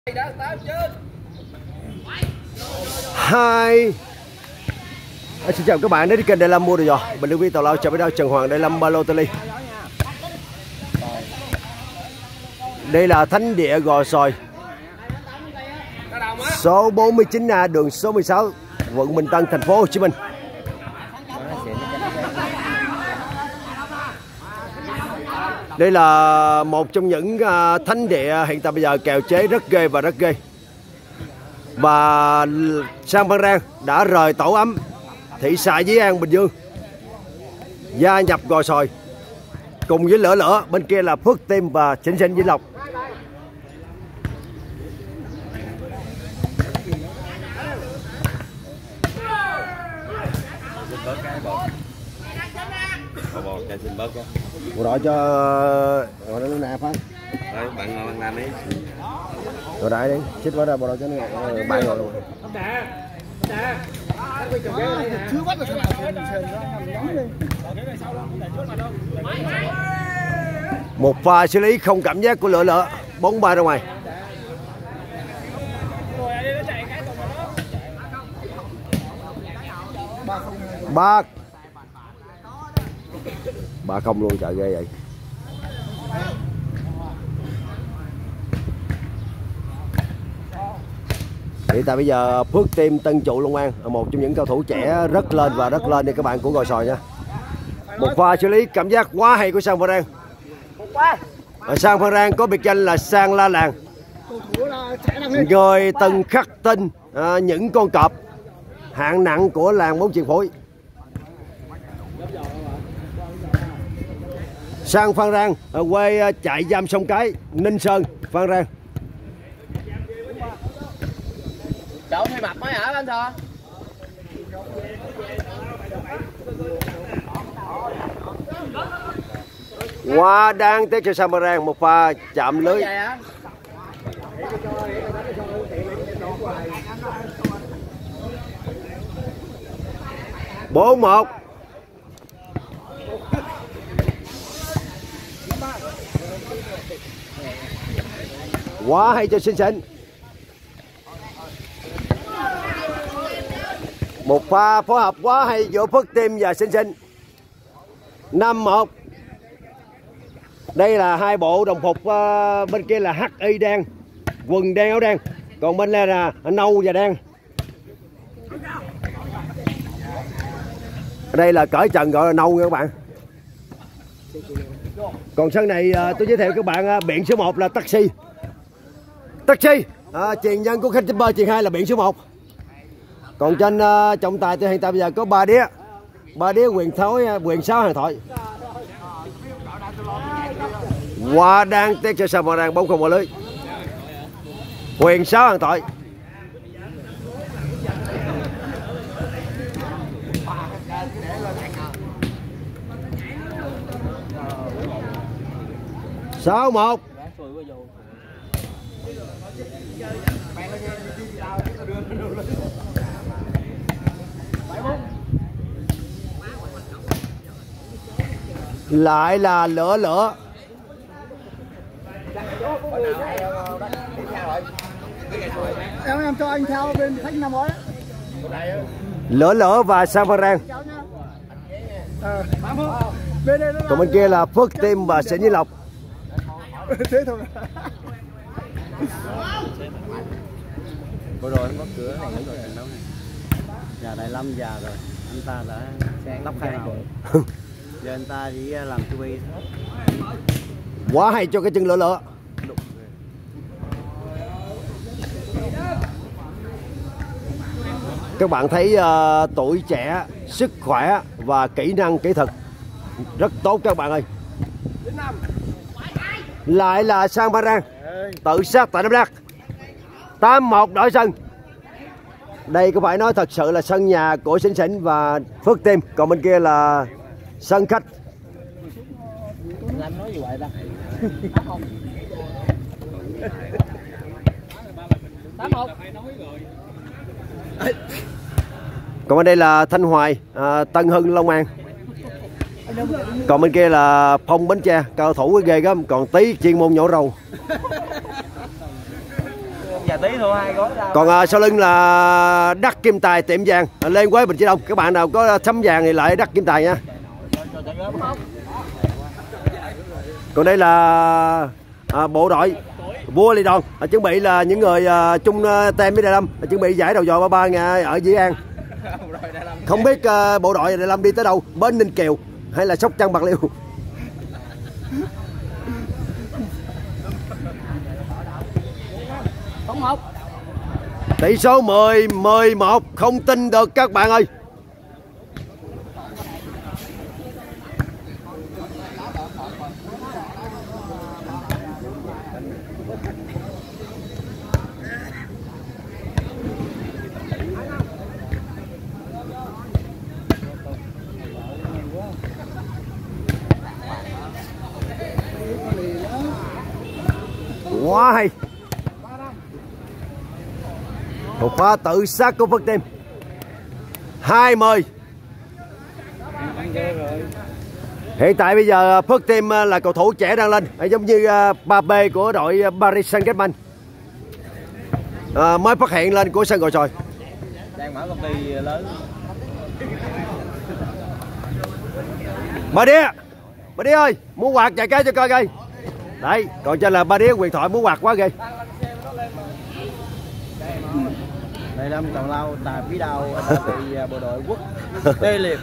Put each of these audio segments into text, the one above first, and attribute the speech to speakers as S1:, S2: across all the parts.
S1: Hi. Xin chào các bạn đến với kênh Đại Lâm mua đồ giò. Mình lưu viên tàu lao chào với đao Trần Hoàng Đại Lâm Balotelli. Đây là thánh địa Gò Sồi, số 49A, đường số 16, quận Bình Tân, thành phố Hồ Chí Minh. Đây là một trong những thánh địa hiện tại bây giờ kèo chế rất ghê và rất ghê. Và Sang Phan Rang đã rời tổ ấm thị xã Dĩ An, Bình Dương, gia nhập Gò Sồi cùng với Lửa. Bên kia là Phước Tim và Xinh Xinh Vĩnh Lộc. Bộ đội cho gọi nó nè phát.
S2: Đấy, bạn làm đi.
S1: Rồi đại đi, xích vào đây bộ đội cho nó bạn rồi luôn. Một pha xử lý không cảm giác của Lửa, bóng bay ra ngoài. Ba không luôn, trời ghê vậy. Hiện tại bây giờ Phước Tim Tân Trụ Long An, một trong những cầu thủ trẻ rất lên và rất lên đi các bạn của Gò Sồi nha. Một pha xử lý cảm giác quá hay của Sang Phan Rang. Sang Phan Rang có biệt danh là Sang La Làng, người từng khắc tinh những con cọp hạng nặng của làng bóng chuyền phối. Sang Phan Rang quê trại giam Sông Cái, Ninh Sơn, Phan Rang.
S2: Chỗ thay mặt mới hả anh Thơ?
S1: Quá đáng tiếc cho Sang Phan Rang, một pha chạm lưới. 4-1. Quá hay cho Xinh Xinh. Một pha phối hợp quá hay giữa Phước Tim và Xinh Xinh. 5-1. Đây là hai bộ đồng phục, bên kia là HI đen, quần đen áo đen, còn bên đây là nâu và đen. Đây là cởi trần gọi là nâu nha các bạn. Còn sân này tôi giới thiệu các bạn biển số 1 là Taxi. Chuyền nhân của khách shipper, chuyền 2 là biển số 1. Còn trên trọng tài tôi hiện tại bây giờ có 3 đĩa quyền 6 hàng thoại. Quá đáng tiếc cho Sang Phan Rang, bóng không vào lưới. Quyền 6 hàng thoại. Sáu 1. Lại là Lửa.
S3: Em cho anh theo bên khách Nam Ói.
S1: Lửa và Sang Phan Rang. Còn bên kia là Phước Tim và Xinh Vĩnh Lộc.
S3: Thế thôi.
S2: Vừa rồi anh có cửa này nữa rồi trận đấu này. Nhà Đại Lâm già rồi, anh ta đã tóc hai màu. Giờ anh ta chỉ làm TV hết.
S1: Quá hay cho cái chân Lửa. Các bạn thấy tuổi trẻ, sức khỏe và kỹ năng kỹ thuật rất tốt các bạn ơi. Lại là Sang Phan Rang tự sát tại Đắk Lắk. 8-1 đổi sân. Đây có phải nói thật sự là sân nhà của Xinh Xinh và Phước Tim, còn bên kia là sân khách.
S2: Anh nói gì vậy ta? 8-1.
S1: Còn bên đây là Thanh Hoài, Tân Hưng, Long An. Còn bên kia là Phong Bến Tre, cao thủ ghê gớm, còn tí chuyên môn nhổ râu.
S2: trà tí thôi, 2 gói ra.
S1: Còn sau lưng là Đắc Kim Tài tiệm vàng Lê Quế Bình Chi Đông. Các bạn nào có sắm vàng thì lại Đắc Kim Tài nha. Còn đây là bộ đội Vua Lì Đòn chuẩn bị là những người chung tem với Đại Lâm chuẩn bị giải đầu dò 33 nhà ở Dĩ An. Không biết bộ đội Đại Lâm đi tới đâu, Bến Ninh Kiều hay là Sóc Trăng Bạc Liêu. Tỷ số 10-11, không tin được các bạn ơi. Quá hay. Một pha tự sát của Phước Tim. 20. Hiện tại bây giờ Phước Tim là cầu thủ trẻ đang lên, giống như 3B của đội Paris Saint-Germain. Mới phát hiện lên của sân Gò Sồi.
S2: Đang mở công ty lớn.
S1: Bà Đĩa ơi, mua quạt chạy cái cho coi coi. Đấy, còn trên là Ba Đĩa huyền thoại mua quạt quá ghê.
S2: Đại Lâm tào lao tài bí đao bị bộ đội quốc tê liệt.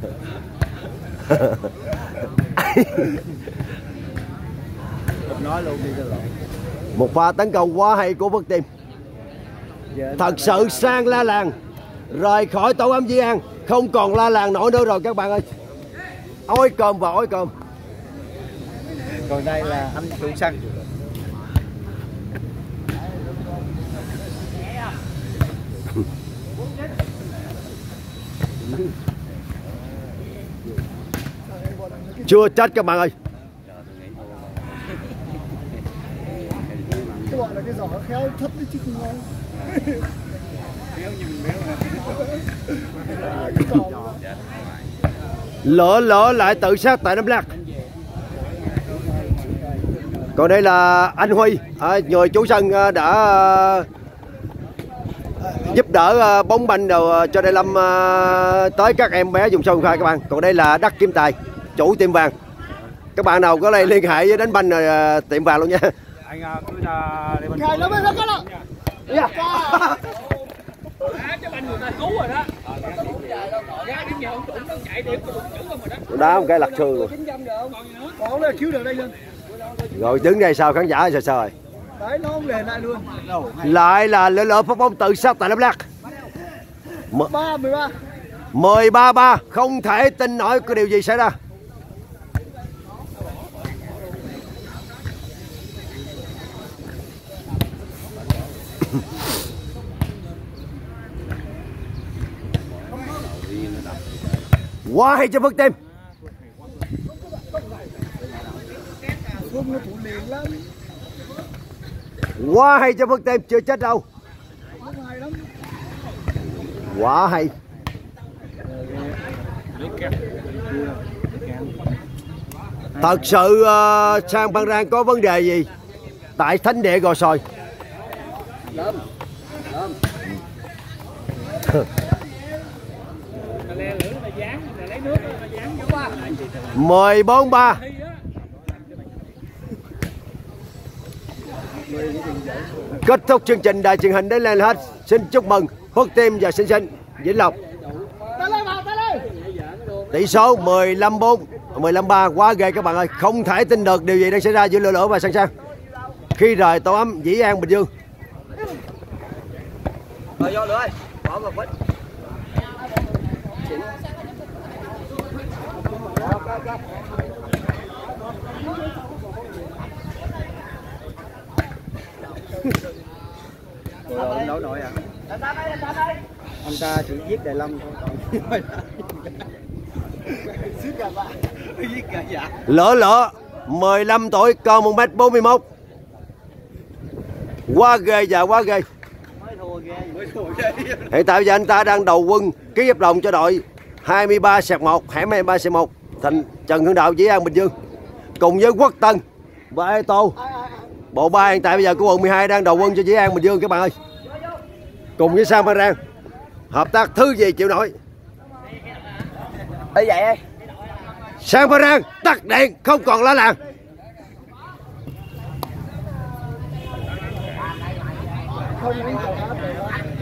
S2: Nói luôn đi cho lộn.
S1: Một pha tấn công quá hay của Phước Tim. Thật sự sang la làng, rời khỏi tổ ấm Dĩ An, không còn la làng nổi nữa rồi các bạn ơi. Ói cơm và ói cơm.
S2: Còn đây là anh chủ sân.
S1: Chưa chết các bạn ơi.
S3: Cái bọn là cái giỏ khéo thấp đấy chứ không ngon.
S1: Lỡ lại tự sát tại Nam Lắc. Còn đây là anh Huy, người chủ sân đã giúp đỡ bóng banh đồ cho Đại Lâm tới các em bé dùng sân khai các bạn. Còn đây là Đắc Kim Tài, chủ tiệm vàng. Các bạn nào có liên hệ với đánh banh rồi tiệm vàng luôn nha.
S2: Anh cứ ra đây
S3: Ngày nó mới nó có đâu.
S1: Dạ. Đá một cái lật xương luôn.
S3: Còn nó cứu được đây luôn.
S1: Rồi đứng đây sao khán giả sao rồi.
S3: Đấy nó không để lại luôn.
S1: Lại là lỡ phát bóng tự sát tại Nam Lắc.
S3: 13.
S1: 13-3, không thể tin nổi có điều gì xảy ra. Quá hay cho Phước Tim.
S3: Không nó thủ liền lắm.
S1: Quá hay cho Phước Tim, chưa chết đâu. Quá hay. Thật sự Sang Phan Rang có vấn đề gì tại thánh địa Gò Sồi? 14-3. Kết thúc chương trình đài truyền hình đến lên hết. Xin chúc mừng Phước Tim và Sinh Sinh Vĩnh Lộc. Tỷ số 15-4, 15-3, quá ghê các bạn ơi. Không thể tin được điều gì đang xảy ra giữa Lửa và Sang Sang khi rời tổ ấm Dĩ An Bình Dương.
S2: Rồi vô Lửa ơi, bỏ một bích. Rồi đấu nổi à? Anh ta chỉ giết Đại Lâm thôi.
S1: Lửa 15 tuổi, còn 1m41. Quá ghê và quá ghê. Hiện tại bây giờ anh ta đang đầu quân ký hợp đồng cho đội 23/1, hẻm 23/1 thành Trần Hưng Đạo Dĩ An Bình Dương cùng với Quốc Tân và Eto Bộ ba hiện tại bây giờ của quận 12 đang đầu quân cho Dĩ An Bình Dương các bạn ơi. Cùng với Sang Phan Rang. Hợp tác thứ gì chịu nổi.
S2: Ê vậy.
S1: Sang Phan Rang tắt điện không còn lá làng.
S3: Không